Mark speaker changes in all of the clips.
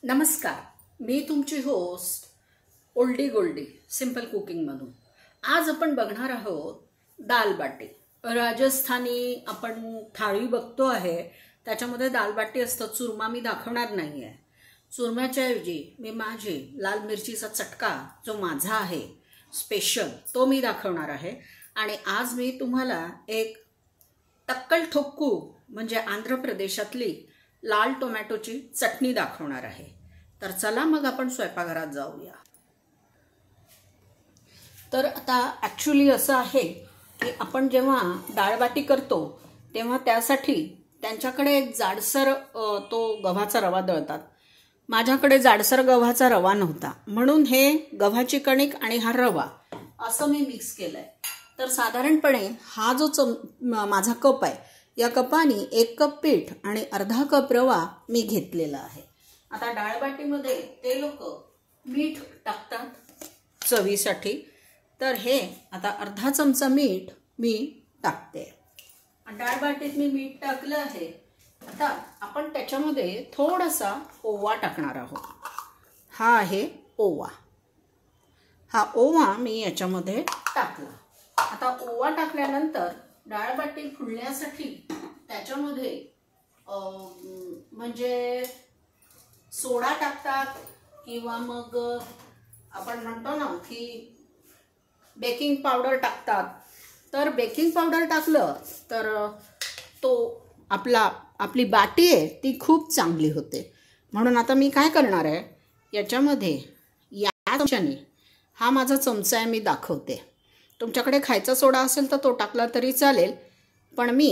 Speaker 1: नमस्कार, मी तुमची होस्ट ओल्डी गोल्डी सिंपल कुकिंगमधून. आज आपण बघणार आहोत दाल बाटी. राजस्थानी आपण थाळी बघतो आहे, त्याच्यामध्ये दाल बाटी असतं. चुरमा मी दाखवणार नाही आहे. चुरम्याच्या ऐवजी मी माझी लाल मिरचीचा चटका जो माझा आहे स्पेशल तो मी दाखवणार आहे. आणि आज मी तुम्हाला एक टक्कल ठोक्कू म्हणजे आंध्र प्रदेशातली लाल टोमॅटोची चटणी दाखवणार आहे. तर चला मग आपण स्वयंपाकघरात जाऊया. तर आता ॲक्च्युली असं आहे की आपण जेव्हा डाळबाटी करतो तेव्हा त्यासाठी त्यांच्याकडे एक जाडसर तो गव्हाचा रवा दळतात. माझ्याकडे जाडसर गव्हाचा रवा नव्हता, म्हणून हे गव्हाची कणिक आणि हा रवा असं मी मिक्स केलंय. तर साधारणपणे हा जो माझा कप आहे, या कपाने 1 कप पीठ आणि अर्धा कप रवा मी घेतलेला आहे. आता डाळबाटीमध्ये ते लोक मीठ टाकतात चवीसाठी, तर हे आता अर्धा चमचा मीठ मी टाकते. डाळबाटीत मी मीठ टाकलं आहे. आता आपण त्याच्यामध्ये थोडासा ओवा टाकणार आहोत. हा आहे ओवा. हा ओवा मी याच्यामध्ये टाकला. आता ओवा टाकल्यानंतर डाळबाटी फुलण्यासाठी त्याच्यामध्ये म्हणजे सोडा टाकतात किंवा मग आपण म्हणतो ना की बेकिंग पावडर टाकतात. तर बेकिंग पावडर टाकलं तर तो आपली बाटी आहे ती खूप चांगली होते. म्हणून आता मी काय करणार आहे, याच्यामध्ये या चमच्याने, हा माझा चमचा आहे, मी दाखवते. तुमच्याकडे खायचा सोडा असेल तर तो टाकला तरी चालेल, पण मी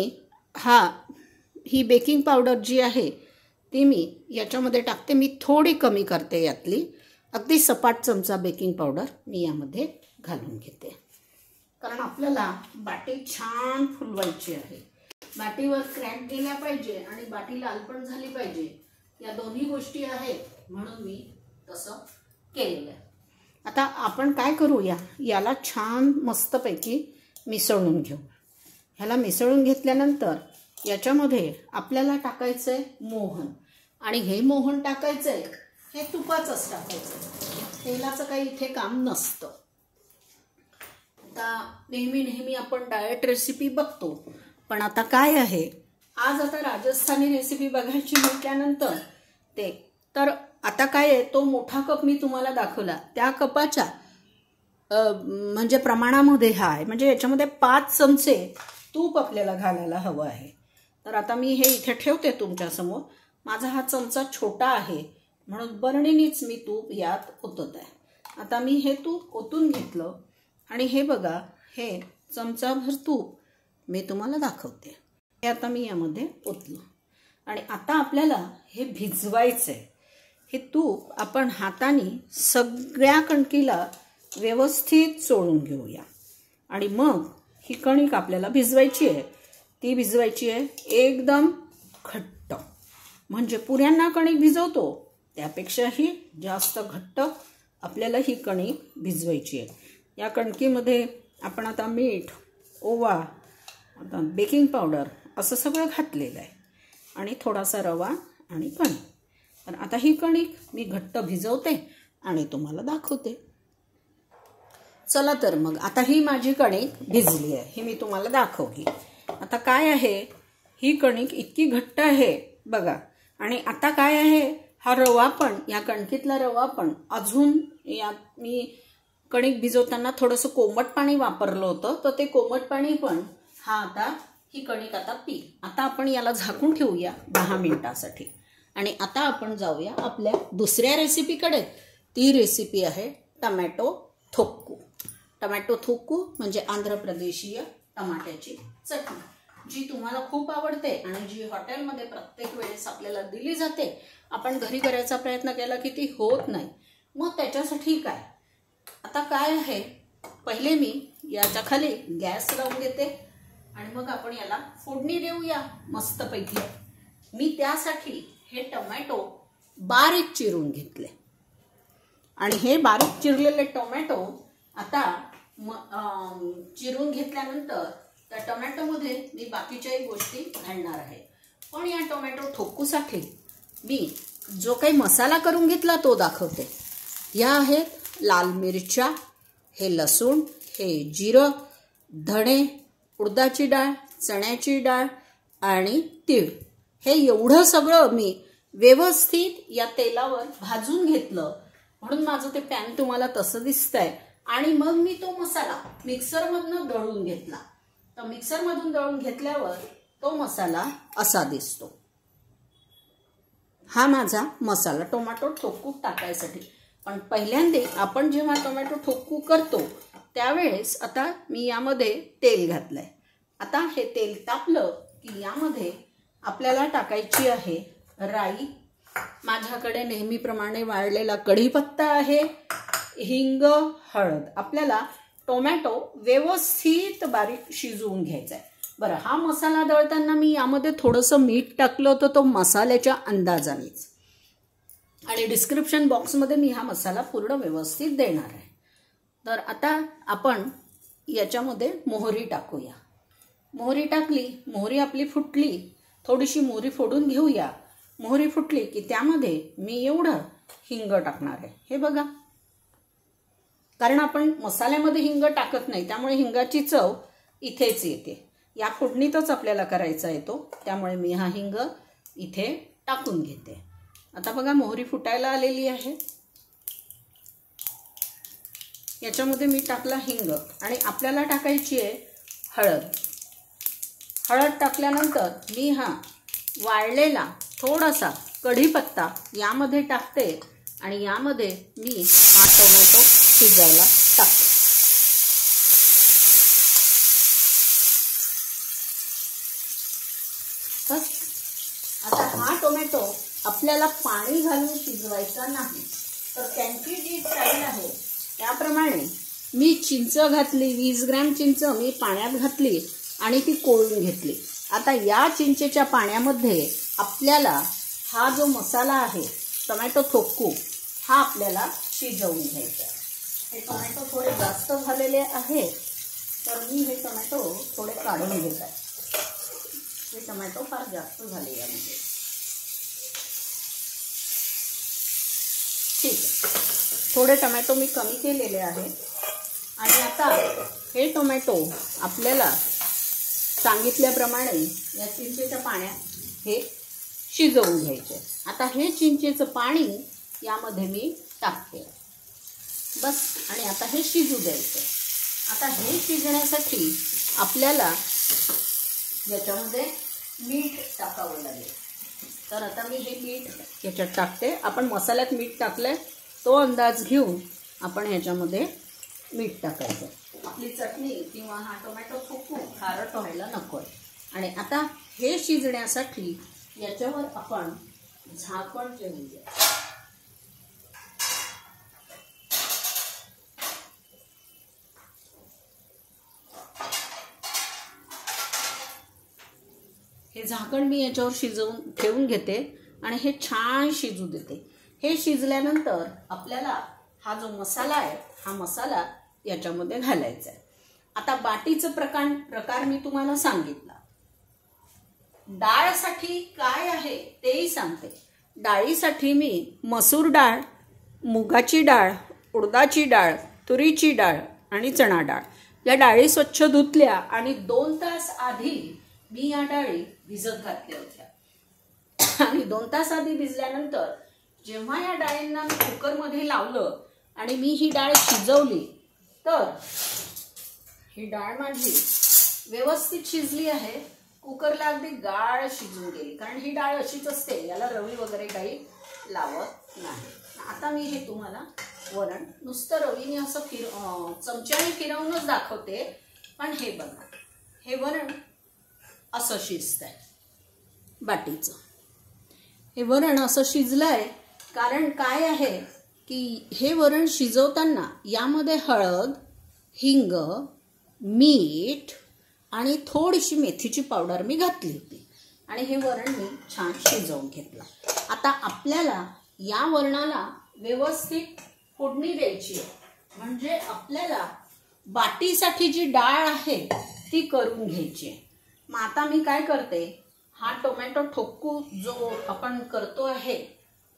Speaker 1: ही बेकिंग पावडर जी आहे ती मी याच्यामध्ये टाकते. मी थोडी कमी करते यातली. अगदी सपाट चमचा बेकिंग पावडर मी यामध्ये घालून घेते, कारण आपल्याला बाटी छान फुलवायची आहे. बाटीवर क्रॅक गेल्या पाहिजे आणि बाटी लाल पण झाली पाहिजे, या दोन्ही गोष्टी आहेत, म्हणून मी तसं केलेलं आहे. आता आपण काय करूया, याला छान मस्तपैकी मिसळून घेऊ. ह्याला मिसळून घेतल्यानंतर याच्यामध्ये आपल्याला टाकायचं आहे मोहन. आणि हे मोहन टाकायचं आहे हे तुपाचंच टाकायचं, तेलाचं काही इथे काम नसतं. आता नेहमी आपण डाएट रेसिपी बघतो, पण आता काय आहे, आज आता राजस्थानी रेसिपी बघायची म्हटल्यानंतर तर आता काय आहे, तो मोठा कप मी तुम्हाला दाखवला त्या कपाच्या म्हणजे प्रमाणामध्ये हा आहे. म्हणजे याच्यामध्ये 5 चमचे तूप आपल्याला घालायला हवं आहे. तर आता मी हे इथे ठेवते तुमच्यासमोर. माझा हा चमचा छोटा आहे म्हणून बरणीनीच मी तूप यात ओतत आहे. आता मी हे तूप ओतून घेतलं आणि हे बघा, हे चमचाभर तूप मी तुम्हाला दाखवते. हे आता मी यामध्ये ओतलं आणि आता आपल्याला हे भिजवायचं आहे. हे तूप आपण हाताने सगळ्या कणकीला व्यवस्थित चोळून घेऊया आणि मग ही कणिक आपल्याला भिजवायची आहे. ती भिजवायची आहे एकदम घट्ट, म्हणजे पुऱ्यांना कणिक भिजवतो त्यापेक्षाही जास्त घट्ट आपल्याला ही कणिक भिजवायची आहे. या कणकीमध्ये आपण आता मीठ, ओवा, आता बेकिंग पावडर असं सगळं घातलेलं आहे आणि थोडासा रवा आणि कणिक. तर आता ही कणिक मी घट्ट भिजवते आणि तुम्हाला दाखवते. चला तर मग आता ही माझी कणिक भिजली आहे, ही मी तुम्हाला दाखवली. आता काय आहे, ही कणिक इतकी घट्ट आहे बघा. आणि आता काय आहे, हा रवा पण, या कणकीतला रवा पण अजून मी कणिक भिजवताना थोडंसं कोमट पाणी वापरलं होतं, तर ते कोमट पाणी पण ही कणिक आता आता आपण याला झाकून ठेवूया 10 मिनिटासाठी. आणि आता आपण जाऊया आपल्या दुसऱ्या रेसिपीकडे. ती रेसिपी आहे टमॅटो थोक्कू. टमॅटो थोक्कू म्हणजे आंध्र प्रदेशीय टमाट्याची चटणी, जी तुम्हाला खूप आवडते आणि जी हॉटेलमध्ये प्रत्येक वेळेस आपल्याला दिली जाते. आपण घरी करायचा प्रयत्न केला की ती होत नाही. मग त्याच्यासाठी काय, आता काय आहे, पहिले मी याच्या खाली गॅस लावून देते आणि मग आपण याला फोडणी देऊया मस्तपैकी. मी त्यासाठी हे टोमॅटो बारीक चिरून घेतले आणि हे बारीक चिरलेले टोमॅटो आता चिरून घेतल्यानंतर त्या टोमॅटोमध्ये मी बाकीच्याही गोष्टी घालणार आहे. पण या टोमॅटो ठोकूसाठी मी जो काही मसाला करून घेतला तो दाखवते. ह्या आहेत लाल मिरच्या, हे लसूण, हे जिरं, धणे, उडदाची डाळ, चण्याची डाळ आणि तीळ. हे एवढं सगळं मी व्यवस्थित या तेलावर भाजून घेतलं म्हणून माझं ते पॅन तुम्हाला तसं दिसतंय. आणि मग मी तो मसाला मिक्सरमधनं दळून घेतला. तर मिक्सरमधून दळून घेतल्यावर तो मसाला असा दिसतो. हा माझा मसाला टोमॅटो ठोकू टाकायसाठी. पण पहिल्यांदा आपण जेव्हा टोमॅटो ठोकू करतो त्यावेळेस आता मी यामध्ये तेल घातलंय. आता हे तेल तापलं की यामध्ये आपल्याला टाकायची आहे राई. माझ्याकडे नेहमीप्रमाणे वाळलेला कढीपत्ता आहे, हिंग, हळद. आपल्याला टोमॅटो व्यवस्थित बारीक शिजवून घ्यायचा आहे. बरं, हा मसाला दळताना मी यामध्ये थोडंसं मीठ टाकलं होतं, तो मसाल्याच्या अंदाजानेच. आणि डिस्क्रिप्शन बॉक्समध्ये मी हा मसाला पूर्ण व्यवस्थित देणार आहे. तर आता आपण याच्यामध्ये मोहरी टाकूया. मोहरी टाकली, मोहरी आपली फुटली, थोडीशी मोहरी फोडून घेऊया. मोहरी फुटली की त्यामध्ये मी एवढं हिंग टाकणार आहे. हे बघा, कारण आपण मसाल्यामध्ये हिंग टाकत नाही त्यामुळे हिंगाची चव इथेच येते. या फोडणीतच आपल्याला करायचा येतो, त्यामुळे मी हा हिंग इथे टाकून घेते. आता बघा मोहरी फुटायला आलेली आहे. याच्यामध्ये मी टाकला हिंग आणि आपल्याला टाकायची आहे हळद. हळद टाकल्यानंतर मी हा वाळलेला थोडासा कढीपत्ता यामध्ये टाकते आणि यामध्ये मी हा टोमॅटो शिजायला टाकते. बस. आता हा टोमॅटो आपल्याला पाणी घालून शिजवायचा नाही. तर त्यांची जी स्टाईल आहे त्याप्रमाणे मी चिंच घातली, 20 ग्रॅम चिंच मी पाण्यात घातली आणि ती कोळून घेतली. आता या चिंचेच्या पाण्यामध्ये आपल्याला हा जो मसाला आहे टोमॅटो ठोकू हा आपल्याला शिजवून घ्यायचा. हे टोमॅटो थोडे जास्त झालेले आहेत तर मी हे टोमॅटो थोडे काढून घेत आहे. हे टोमॅटो फार जास्त झाले यामध्ये. ठीक आहे, थोडे टोमॅटो मी कमी केलेले आहेत. आणि आता हे टोमॅटो आपल्याला सांगितल्याप्रमाणे या चिंचेच्या पाण्यात हे शिजवून घ्यायचे. आता हे चिंचेचं पाणी यामध्ये मी टाकते. बस. आणि आता हे शिजू द्यायचं. आता हे शिजण्यासाठी आपल्याला याच्यामध्ये मीठ टाकावं लागेल. तर आता मी हे मीठ याच्यात टाकते. आपण मसाल्यात मीठ टाकलंय तो अंदाज घेऊन आपण ह्याच्यामध्ये मीठ टाकायचं. आपली चटणी किंवा हा टोमॅटो ठोकू खारट व्हायला नको आहे. आणि आता हे शिजण्यासाठी याच्यावर आपण झाकण ठेवूया. हे झाकण मी याच्यावर ठेवून घेते आणि हे छान शिजू देते. हे शिजल्यानंतर आपल्याला हा जो मसाला आहे हा मसाला याच्यामध्ये घालायचा आहे. आता बाटीचं प्रकार मी तुम्हाला सांगितला. डाळसाठी काय आहे तेही सांगते. डाळीसाठी मी मसूर डाळ, मुगाची डाळ, उडदाची डाळ, तुरीची डाळ आणि चणा डाळ या डाळी स्वच्छ धुतल्या आणि 2 तास आधी मी या डाळी भिजत घातल्या होत्या. आणि 2 तास आधी भिजल्यानंतर जेव्हा या डाळींना मी कुकरमध्ये लावलं आणि मी ही डाळ शिजवली तर ही डाळ माझी व्यवस्थित शिजली आहे. कुकरला अगदी गाळ शिजून गेली, कारण ही डाळ अशीच असते, याला रवी वगैरे काही लावत नाही. आता मी हे तुम्हाला वरण नुसतं रवीने असं चमच्याने फिरवूनच दाखवते. पण हे बघा, हे वरण असं शिजतंय बाटीचं. हे वरण असं शिजलंय कारण काय आहे की हे वरण शिजवताना यामध्ये हळद, हिंग, मीठ आणि थोडीशी मेथीची पावडर मी घातली होती आणि हे वरण मी छान शिजवून घेतलं. आता आपल्याला या वरणाला व्यवस्थित फोडणी द्यायची आहे. म्हणजे आपल्याला बाटीसाठी जी डाळ आहे ती करून घ्यायची आहे. मग आता मी काय करते, हा टोमॅटो ठोकू जो आपण करतो आहे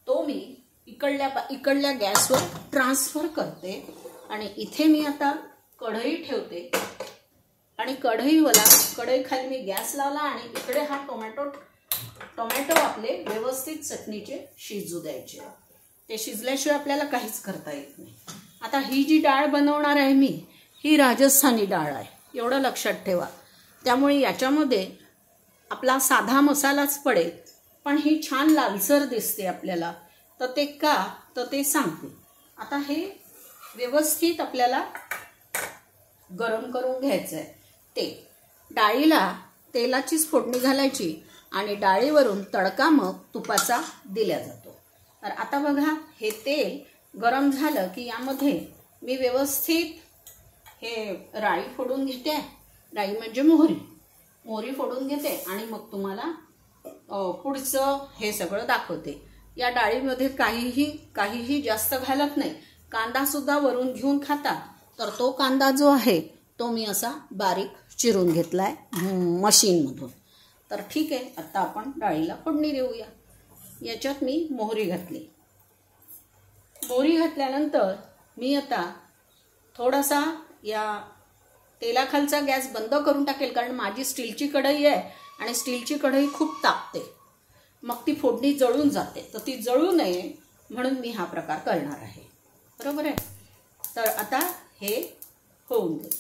Speaker 1: तो मी इकडल्या गॅसवर ट्रान्सफर करते आणि इथे मी आता कढई ठेवते आणि कढई खाली मी गॅस लावला आणि इकडे हा टोमॅटो आपले व्यवस्थित चटणीचे शिजू द्यायचे. ते शिजल्याशिवाय आपल्याला काहीच करता येत नाही. आता ही जी डाळ बनवणार आहे मी, ही राजस्थानी डाळ आहे, एवढं लक्षात ठेवा. त्यामुळे याच्यामध्ये आपला साधा मसालाच पडेल, पण ही छान लालसर दिसते आपल्याला. तर ते का, तर ते सांगते. आता हे व्यवस्थित आपल्याला गरम करून घ्यायचं आहे. ते डाळीला तेलाचीच फोडणी घालायची आणि डाळीवरून तडका मग तुपाचा दिला जातो. तर आता बघा, हे तेल गरम झालं की यामध्ये मी व्यवस्थित हे राई फोडून घेते. राई म्हणजे मोहरी फोडून घेते आणि मग तुम्हाला पुढचं हे सगळं दाखवते. या डाळीमध्ये काहीही जास्त घालत नाही. कांदा सुद्धा वरून घेऊन खाता, तर तो कांदा जो आहे तो मी असा बारीक चिरून घेतलाय मशीनमधून. तर ठीक आहे, आता आपण डाळीला फोडणी देऊया. याच्यात मी मोहरी घातली. मोहरी घातल्यानंतर मी आता थोडासा या तेलाखालचा गॅस बंद करून टाकेल, कारण माझी स्टीलची कढई आहे आणि स्टीलची कढई खूप तापते, मग ती फोडणी जळून जाते. तर ती जळू नये म्हणून मी हा प्रकार करणार आहे. बरोबर आहे. तर आता हे होऊन दे.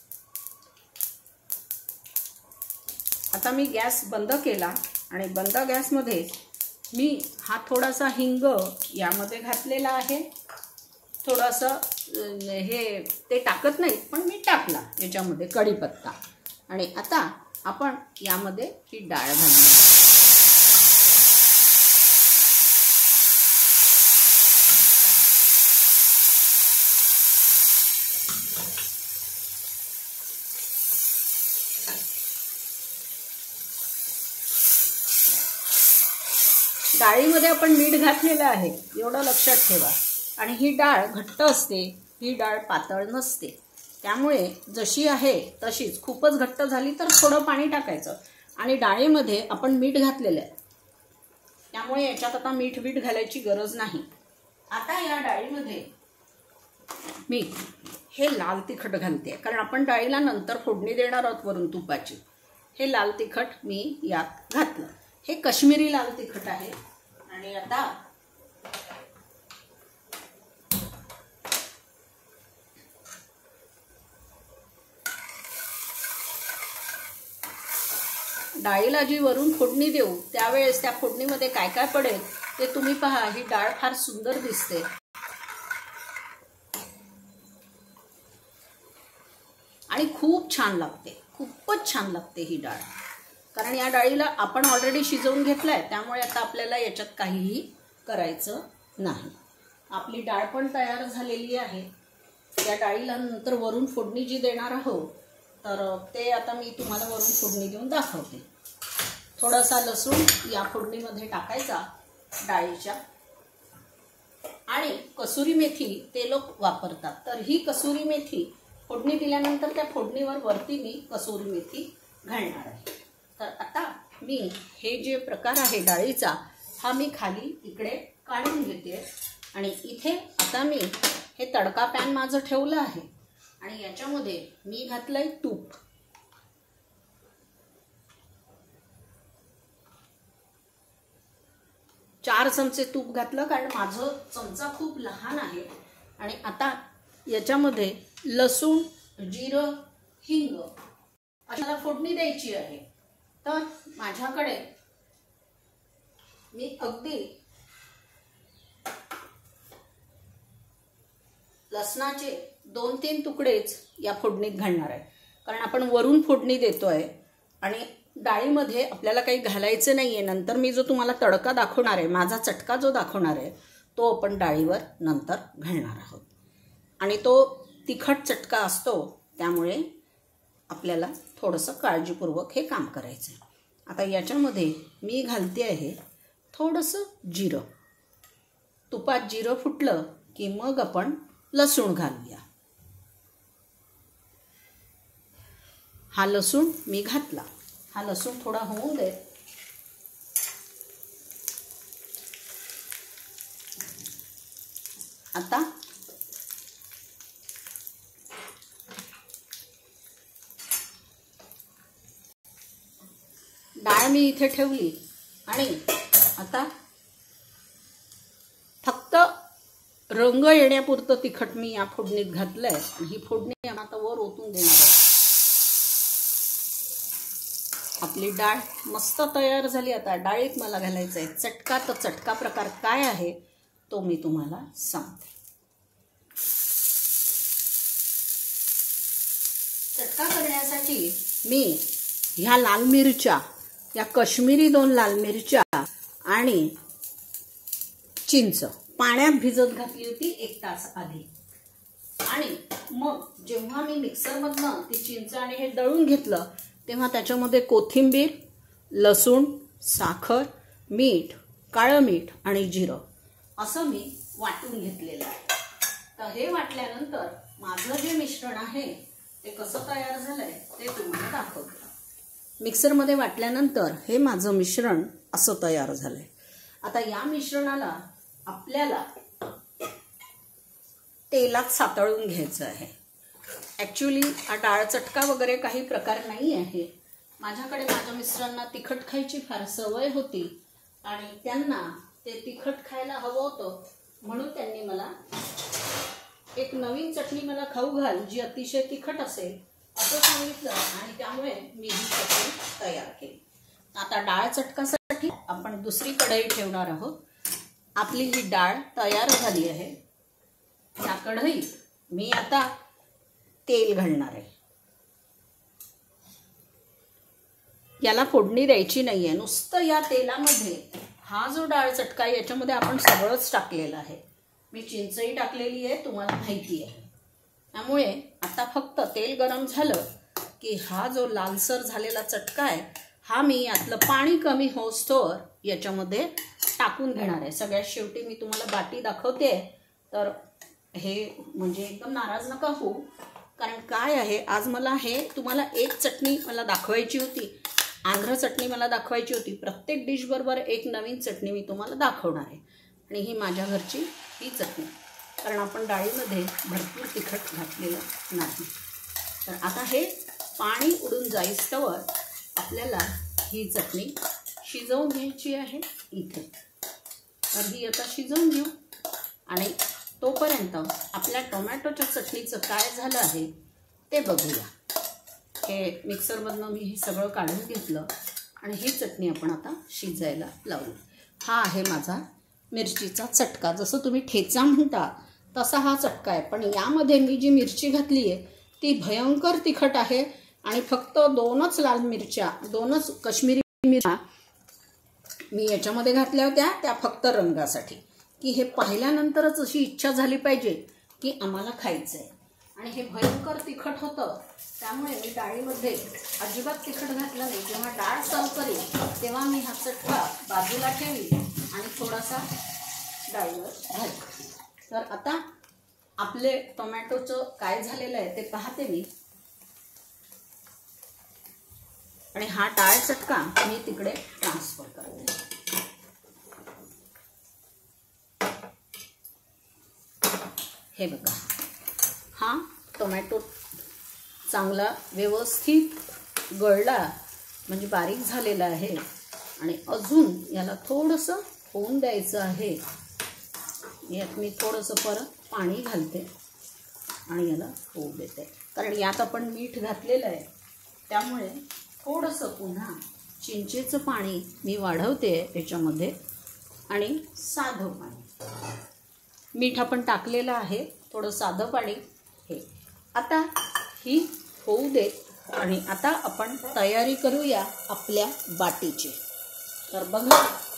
Speaker 1: आता मी गॅस बंद केला आणि बंद गॅसमध्ये मी हा थोडासा हिंग यामध्ये घातलेला आहे. थोडंसं हे ते टाकत नाहीत, पण मी टाकला याच्यामध्ये कढीपत्ता. आणि आता आपण यामध्ये ही डाळ घालूया. डाळीमध्ये आपण मीठ घातलेलं आहे, एवढं लक्षात ठेवा. आणि ही डाळ घट्ट असते, ही डाळ पातळ नसते. त्यामुळे जशी आहे तशीच, खूपच घट्ट झाली तर थोडं पाणी टाकायचं. आणि डाळीमध्ये आपण मीठ घातलेलं आहे, त्यामुळे याच्यात आता मीठ घालायची गरज नाही. आता या डाळीमध्ये मी हे लाल तिखट घालते, कारण आपण डाळीला नंतर फोडणी देणार आहोत वरून तुपाची. हे लाल तिखट मी यात घातलं. हे काश्मीरी लाल तिखट आहे. आणि आता डाळीला जी वरून फोडणी देऊ त्यावेळेस त्या फोडणीमध्ये काय काय पडेल ते तुम्ही पहा. ही डाळ फार सुंदर दिसते आणि खूप छान लागते, खूपच छान लागते ही डाळ. कारण या डाळीला आपण ऑलरेडी शिजवून घेतलाय, त्यामुळे आता आपल्याला याच्यात काहीही करायचं नाही. आपली डाळ पण तयार झालेली आहे. या डाळीला नंतर वरून फोडणी जी देणार आहोत, तर ते आता मी तुम्हाला वरून फोडणी देऊन दाखवते. थोडासा लसूण या फोडणीमध्ये टाकायचा डाळीच्या. आणि कसुरी मेथी ते लोक वापरतात, तर ही कसुरी मेथी फोडणी दिल्यानंतर त्या फोडणीवर वरती मी कसुरी मेथी घालणार आहे. तर आता मी हे जे प्रकार आहे डाळीचा, हा मी खाली इकडे काढून घेते. आणि इथे आता मी हे तडका पॅन माझं ठेवलं आहे आणि याच्यामध्ये मी घातलंय तूप. चार चमचे तूप घातलं, कारण माझं चमचा खूप लहान आहे. आणि आता याच्यामध्ये लसूण, जिरं, हिंग अशाला फोडणी द्यायची आहे. तर माझ्याकडे मी अगदी लसणाचे 2-3 तुकडेच या फोडणीत घालणार आहे, कारण आपण वरून फोडणी देतोय आणि डाळीमध्ये आपल्याला काही घालायचं नाहीये. नंतर मी जो तुम्हाला तडका दाखवणार आहे, माझा चटका जो दाखवणार आहे, तो आपण डाळीवर नंतर घालणार आहोत. आणि तो तिखट चटका असतो, त्यामुळे आपल्याला थोडंसं काळजीपूर्वक हे काम करायचं आहे. आता याच्यामध्ये मी घालते आहे थोडंसं जिरं. तुपात जिरं फुटलं की मग आपण लसूण घालूया. हा लसूण मी घातला. हा लसूण थोडा होऊन दे. आता डाळ मी इथे ठेवली आणि आता फक्त रंग येण्यापुरतं तिखट मी या फोडणीत घातलंय आणि ही फोडणी आता वर ओतून देणार आहे. आपली डाळ मस्त तयार झाली. आता डाळीत मला घालायचं आहे चटका. तर चटका प्रकार काय आहे तो मी तुम्हाला सांगते. चटका करण्यासाठी मी ह्या लाल मिरच्या, या काश्मीरी 2 लाल मिरच्या आणि चिंच पाण्यात भिजत घातली होती 1 तास आधी. आणि मग जेव्हा मी मिक्सरमधनं ती चिंच आणि हे दळून घेतलं तेव्हा त्याच्यामध्ये कोथिंबीर, लसूण, साखर, मीठ, काळं मीठ आणि जिरं असं मी वाटून घेतलेलं आहे. तर हे वाटल्यानंतर माझं जे मिश्रण आहे ते कसं तयार झालंय ते तुम्हाला दाखवते. मिक्सरमध्ये वाटल्यानंतर हे माझं मिश्रण असं तयार झालंय. आता या मिश्रणाला आपल्याला तेलात सातळून घ्यायचं आहे. ॲक्च्युली हा डाळ चटका वगैरे काही प्रकार नाही आहे. माझ्याकडे माझ्या मिस्टरांना तिखट खायची फार सवय होती आणि त्यांना ते तिखट खायला हवं होतं म्हणून त्यांनी मला एक नवीन चटणी मला खाऊ घाल जी अतिशय तिखट असेल असं सांगितलं आणि त्यामुळे मी ही चटणी तयार केली. आता डाळ चटकासाठी आपण दुसरी कढई ठेवणार आहोत. आपली ही डाळ तयार झाली आहे. या कढईत मी आता तेल घालणार आहे. याला फोडणी द्यायची नाहीये. नुसतं या तेलामध्ये हा जो डाळ चटका याच्यामध्ये आपण सगळंच टाकलेलं आहे. मी चिंचही टाकलेली आहे तुम्हाला माहिती आहे. त्यामुळे आता फक्त तेल गरम झालं की हा जो लालसर झालेला चटका आहे हा मी यातलं पाणी कमी होस्तोवर याच्यामध्ये टाकून घेणार आहे. सगळ्यात शेवटी मी तुम्हाला बाटी दाखवते. तर हे म्हणजे एकदम नाराज नका हो, कारण काय आहे आज मला हे तुम्हाला एक चटणी मला दाखवायची होती. आंध्र चटणी मला दाखवायची होती. प्रत्येक डिश बरोबर एक नवीन चटणी मी तुम्हाला दाखवणार आहे आणि ही माझ्या घरची ही चटणी, कारण आपण डाळीमध्ये भरपूर तिखट घातलेलं नाही. तर आता हे पाणी उडून जाईस्तवर आपल्याला ही चटणी शिजवून घ्यायची आहे इथे. तर ही आता शिजवून घेऊ आणि तोपर्यंत आपल्या टोमॅटोच्या चटणीचं काय झालं आहे ते बघूया. हे मिक्सरमधनं मी हे सगळं काढून घेतलं आणि ही चटणी आपण आता शिजायला लावू. हा आहे माझा मिरचीचा चटका. जसं तुम्ही ठेचा म्हणता तसा हा चटका आहे, पण यामध्ये मी जी मिरची घातली आहे ती भयंकर तिखट आहे आणि फक्त 2च लाल मिरच्या, 2च काश्मीरी मिरच्या मी याच्यामध्ये घातल्या होत्या, त्या फक्त रंगासाठी, की हे पाहिल्यानंतरच अशी इच्छा झाली पाहिजे की आम्हाला खायचं आहे. आणि हे भयंकर तिखट होतं त्यामुळे मी डाळीमध्ये अजिबात तिखट घातलं नाही. जेव्हा डाळ सर्व करेल तेव्हा मी हा चटका बाजूला ठेवी आणि थोडासा डाळीवर घालते. तर आता आपले टोमॅटोचं काय झालेलं आहे ते पाहते मी. आणि हा डाळ चटका मी तिकडे ट्रान्सफर करते. हे बघा, हा टोमॅटो चांगला व्यवस्थित गळला म्हणजे बारीक झालेला आहे आणि अजून याला थोडंसं होऊन द्यायचं आहे. यात मी थोडंसं परत पाणी घालते आणि याला होऊ देते, कारण यात आपण मीठ घातलेलं आहे त्यामुळे थोडंसं पुन्हा चिंचेचं पाणी मी वाढवते याच्यामध्ये आणि साधं पाणी. मीठ आपण टाकलेलं आहे, थोडं साधं पाणी. हे आता ही होऊ दे आणि आता आपण तयारी करूया आपल्या बाटीची. तर बघा,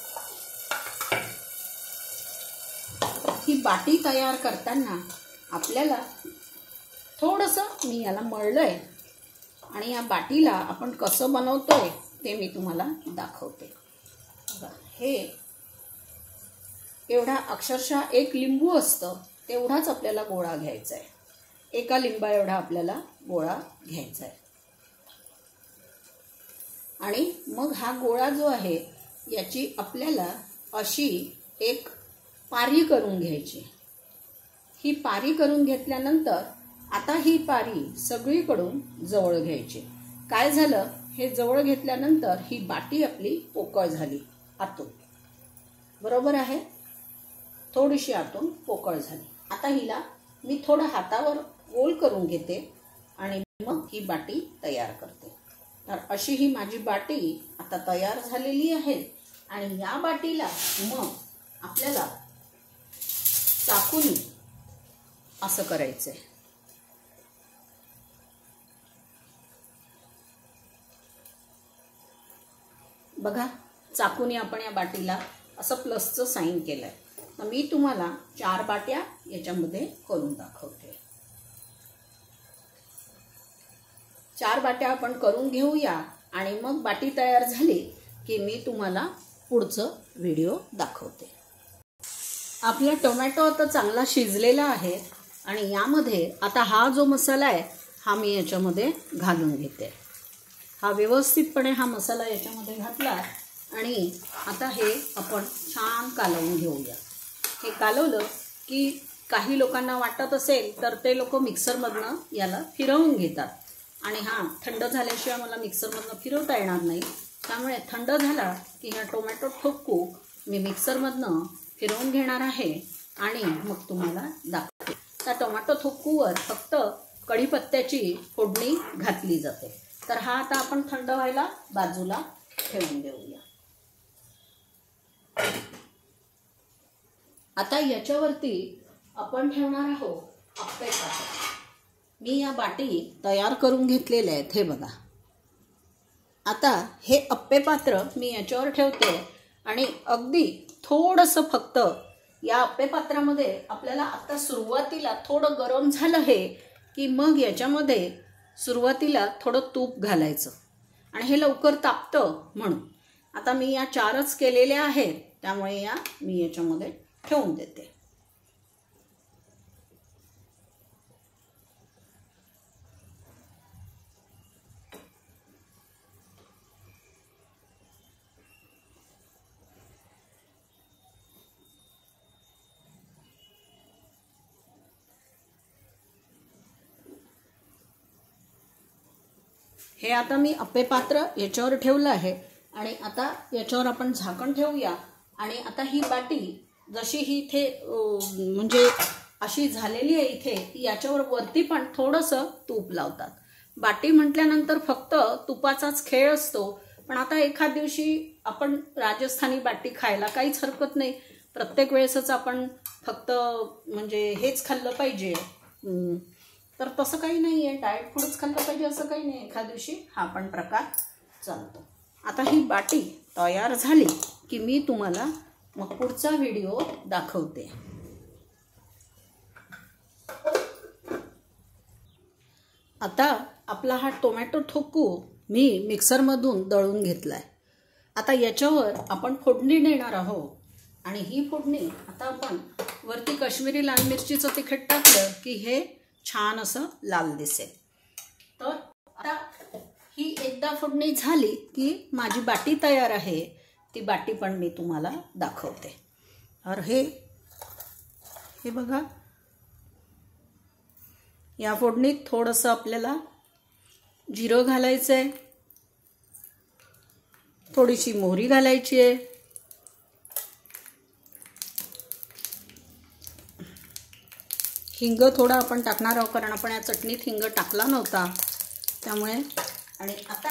Speaker 1: ही बाटी तयार करताना आपल्याला थोडंसं मी याला मळलंय आणि या बाटीला आपण कसं बनवतोय ते मी तुम्हाला दाखवते. हे एवढा अक्षरशः 1 लिंबू असतं तेवढाच आपल्याला गोळा घ्यायचा आहे. 1 लिंबा एवढा आपल्याला गोळा घ्यायचा आहे. आणि मग हा गोळा जो आहे याची आपल्याला अशी एक पारी करून घ्यायची. ही पारी करून घेतल्यानंतर आता ही पारी सगळीकडून जवळ घ्यायची. काय झालं, हे जवळ घेतल्यानंतर ही बाटी आपली पोकळ झाली आतून. बरोबर आहे, थोडीशी आतून पोकळ झाली. आता हिला मी थोडं हातावर गोल करून घेते आणि मग ही बाटी तयार करते. तर अशी ही माझी बाटी आता तयार झालेली आहे. आणि या बाटीला मग आपल्याला चाकूनी असं करायचंय. बघा, चाकूनी आपण या बाटीला असं प्लसचं साईन केलंय. तर मी तुम्हाला 4 बाट्या याच्यामध्ये करून दाखवते. 4 बाट्या आपण करून घेऊया आणि मग बाटी तयार झाली की मी तुम्हाला पुढचं व्हिडिओ दाखवते. आपला टोमॅटो आता चांगला शिजलेला आहे आणि यामध्ये आता हा जो मसाला आहे हा मी याच्यामध्ये घालून घेते. हा व्यवस्थितपणे हा मसाला याच्यामध्ये घातला आणि आता हे आपण छान कालवून घेऊया. हे कालवलं की काही लोकांना वाटत असेल तर ते लोक मिक्सरमधनं याला फिरवून घेतात आणि थंड झाल्याशिवाय मला मिक्सरमधनं फिरवता येणार नाही. त्यामुळे थंड झाला की हा टोमॅटो ठोकू मी मिक्सरमधनं फिरवून घेणार आहे आणि मग तुम्हाला दाखवते. त्या टोमॅटो ठोकूवर फक्त कढीपत्त्याची फोडणी घातली जाते. तर हा आता आपण थंड व्हायला बाजूला ठेवून देऊया. आता याच्यावरती आपण ठेवणार आहोत अप्पे पात्र. मी या बाटी तयार करून घेतलेल्या आहेत, हे बघा. आता हे अप्पे पात्र मी याच्यावर ठेवते आणि अगदी थोडंसं फक्त या अप्पे पात्रामध्ये आपल्याला आता सुरुवातीला थोडं गरम झालं हे की मग याच्यामध्ये सुरुवातीला थोडं तूप घालायचं आणि हे लवकर तापतं म्हणून. आता मी या 4च केलेल्या आहेत त्यामुळे या मी याच्यामध्ये ठेवून देते. हे आता मी अप्पे पात्र याच्यावर ठेवलं आहे आणि आता याच्यावर आपण झाकण ठेवूया. आणि आता ही बाटी जशी ही इथे म्हणजे अशी झालेली आहे इथे, याच्यावर वरती पण थोडंसं तूप लावतात. बाटी म्हटल्यानंतर फक्त तुपाचाच खेळ असतो. पण आता एखाद दिवशी आपण राजस्थानी बाटी खायला काहीच हरकत नाही. प्रत्येक वेळेसच आपण फक्त म्हणजे हेच खाल्लं पाहिजे तर तसं काही नाही आहे. डाएट फूडच खाल्लं पाहिजे असं काही नाही. एखाद दिवशी हा पण प्रकार चालतो. आता ही बाटी तयार झाली की मी तुम्हाला मग पुढचा व्हिडिओ दाखवते. आता आपला हा टोमॅटो ठोकू मी मिक्सरमधून दळून घेतलाय. आता याच्यावर आपण फोडणी देणार आहोत आणि ही फोडणी आता आपण वरती काश्मीरी लाल मिरचीचं तिखट टाकलं की हे छान असं लाल दिसेल. तर आता ही एकदा फोडणी झाली की माझी बाटी तयार आहे. ती बाटी पण मी तुम्हाला दाखवते. और हे बघा, या फोडणीत थोडंसं आपल्याला जिरं घालायचं आहे, थोडीशी मोहरी घालायची आहे, हिंग थोडा आपण टाकणार आहोत कारण आपण या चटणीत हिंग टाकला नव्हता त्यामुळे. आणि आता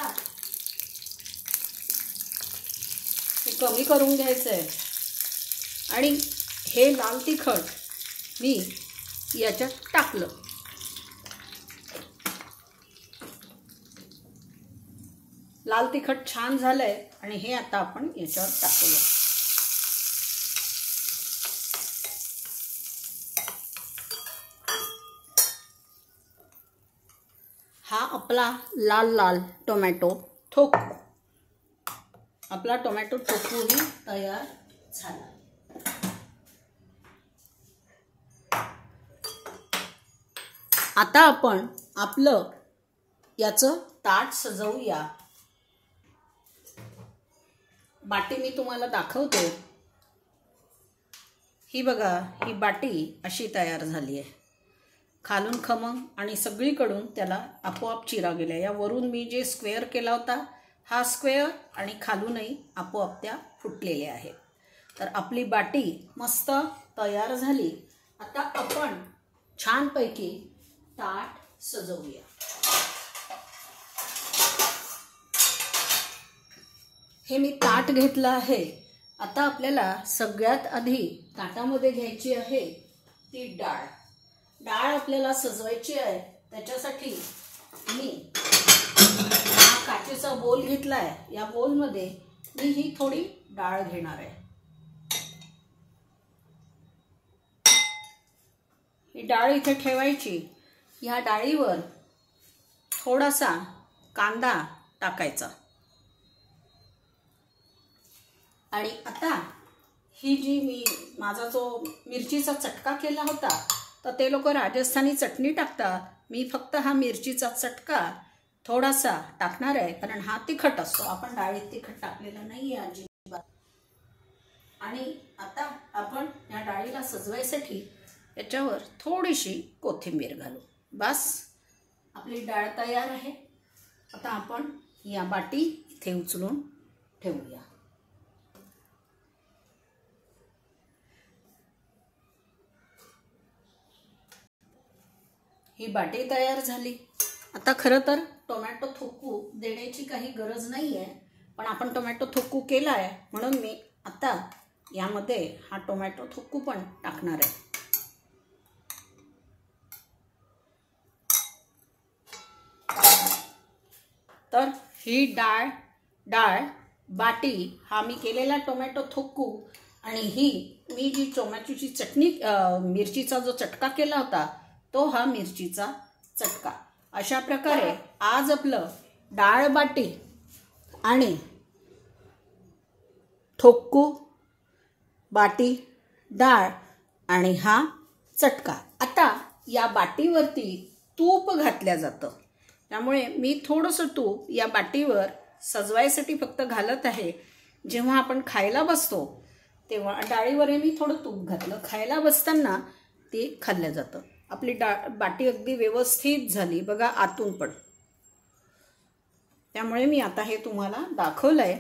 Speaker 1: हे कमी करून घ्यायचं आहे आणि हे लाल तिखट मी याच्यात टाकलं. लाल तिखट छान झालंय आणि हे आता आपण याच्यावर टाकूया. हा आपला लाल लाल टोमॅटो ठोकू. आपला टोमॅटो ठोकूही तयार झाला. आता आपण आपलं याचं ताट सजवूया. बाटी मी तुम्हाला दाखवते. ही बघा, ही बाटी अशी तयार झाली आहे. खालून खमंग आणि सगळीकडून त्याला आपोआप चिरा गेल्या. या वरून मी जे स्क्वेअर केला होता हा स्क्वेअर आणि खालूनही आपोआप त्या फुटलेल्या आहेत. तर आपली बाटी मस्त तयार झाली. आता आपण छानपैकी ताट सजवूया. हे मी ताट घेतलं आहे. आता आपल्याला सगळ्यात आधी ताटामध्ये घ्यायची आहे ती डाळ. डाळ आपल्याला सजवायची आहे. त्याच्यासाठी मी हा काचेचा बोल घेतला आहे. या बोलमध्ये मी ही थोडी डाळ घेणार आहे. ही डाळ इथे ठेवायची. या डाळीवर थोडासा कांदा टाकायचा आणि आता ही जी माझा जो मिरचीचा चटका केला होता तर ते लोक राजस्थानी चटणी टाकतात. मी फक्त हा मिरचीचा चटका थोडासा टाकणार आहे कारण हा तिखट असतो. आपण डाळीत तिखट टाकलेलं नाही आहे अजिबात. आणि आता आपण या डाळीला सजवायसाठी याच्यावर थोडीशी कोथिंबीर घालू. बस, आपली डाळ तयार आहे. आता आपण या बाटी इथे उचलून ठेवूया. ही बाटी तयार झाली. आता खरं तर टोमॅटो थोकू देण्याची काही गरज नाही आहे, पण आपण टोमॅटो थोकू केला आहे म्हणून मी आता यामध्ये हा टोमॅटो थोकू पण टाकणार आहे. तर ही डाळ बाटी, हा मी केलेला टोमॅटो थोकू आणि ही मी जी टोमॅटोची चटणी मिरचीचा जो चटका केला होता तो हा मिरचीचा चटका. अशा प्रकारे आज आपलं डाळ बाटी आणि ठोकू बाटी डाळ आणि हा चटका. आता या बाटीवरती तूप घातल्या जातं. त्यामुळे मी थोडंसं तूप या बाटीवर सजवायसाठी फक्त घालत आहे. जेव्हा आपण खायला बसतो तेव्हा डाळीवरही मी थोडं तूप घातलं. खायला बसताना ते खाल्लं जातं. आपली बाटी अगदी व्यवस्थित झाली बघा आतून पण. त्यामुळे मी आता हे तुम्हाला दाखवलंय.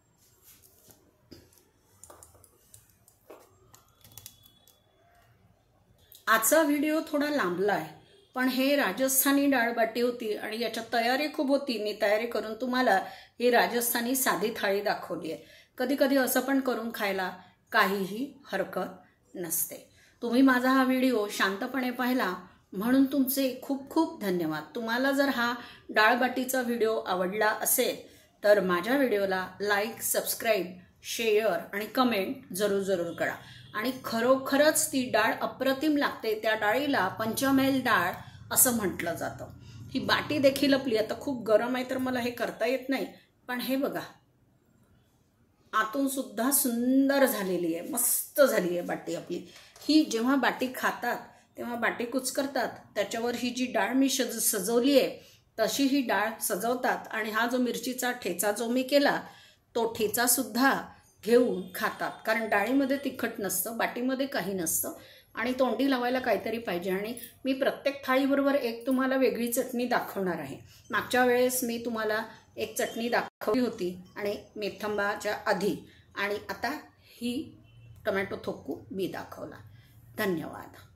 Speaker 1: आजचा व्हिडिओ थोडा लांबला आहे पण हे राजस्थानी डाळबाटी होती आणि याच्यात तयारी खूप होती. मी तयारी करून तुम्हाला ही राजस्थानी साधी थाळी दाखवली आहे. कधी कधी असं पण करून खायला काहीही हरकत नसते. तुम्ही माझा हा व्हिडिओ शांतपणे पाहिला म्हणून तुमचे खूप खूप धन्यवाद. तुम्हाला जर हा डाळबाटीचा व्हिडिओ आवडला असेल तर माझ्या व्हिडिओला लाईक, सबस्क्राईब, शेअर आणि कमेंट जरूर करा. आणि खरोखरच ती डाळ अप्रतिम लागते. त्या डाळीला पंचमेल डाळ असं म्हटलं जातं. ही बाटी देखील आपली आता खूप गरम आहे तर मला हे करता येत नाही, पण हे बघा आतून सुद्धा सुंदर झालेली आहे. मस्त झाली आहे बाटी आपली. ही जेव्हा बाटी खातात तेव्हा बाटी कुचकरतात, त्याच्यावर ही जी डाळ मी सजवली आहे तशी ही डाळ सजवतात आणि हा जो मिरचीचा ठेचा जो मी केला तो ठेचा सुद्धा घेऊन खातात. कारण डाळीमध्ये तिखट नसतं, बाटीमध्ये काही नसतं आणि तोंडी लावायला काहीतरी पाहिजे. आणि मी प्रत्येक थाळीबरोबर एक तुम्हाला वेगळी चटणी दाखवणार आहे. मागच्या वेळेस मी तुम्हाला एक चटणी दाखवली होती आणि मेथंबाच्या आधी, आणि आता ही टोमॅटो थोकू मी दाखवला. धन्यवाद.